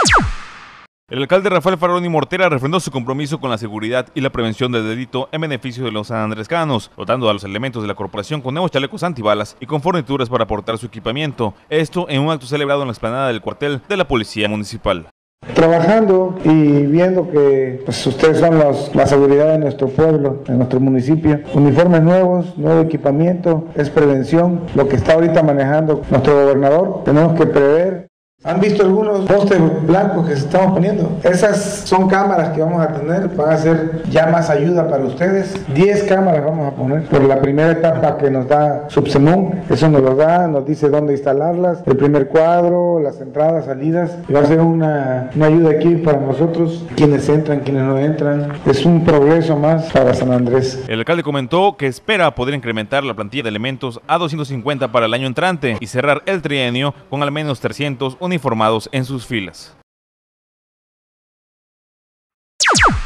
El alcalde Rafael Faroni Mortera refrendó su compromiso con la seguridad y la prevención del delito en beneficio de los sanandrescanos, dotando a los elementos de la corporación con nuevos chalecos antibalas y con fornituras para aportar su equipamiento. Esto en un acto celebrado en la explanada del cuartel de la Policía Municipal. Trabajando y viendo que ustedes son la seguridad de nuestro pueblo, de nuestro municipio. Uniformes nuevos, nuevo equipamiento, es prevención. Lo que está ahorita manejando nuestro gobernador, tenemos que prever. ¿Han visto algunos postes blancos que se estamos poniendo? Esas son cámaras que vamos a tener, van a ser ya más ayuda para ustedes. 10 cámaras vamos a poner por la primera etapa que nos da Subsemun. Eso nos lo da, nos dice dónde instalarlas, el primer cuadro, las entradas, salidas. Y va a ser una ayuda aquí para nosotros, quienes entran, quienes no entran. Es un progreso más para San Andrés. El alcalde comentó que espera poder incrementar la plantilla de elementos a 250 para el año entrante y cerrar el trienio con al menos 300 uniformados en sus filas.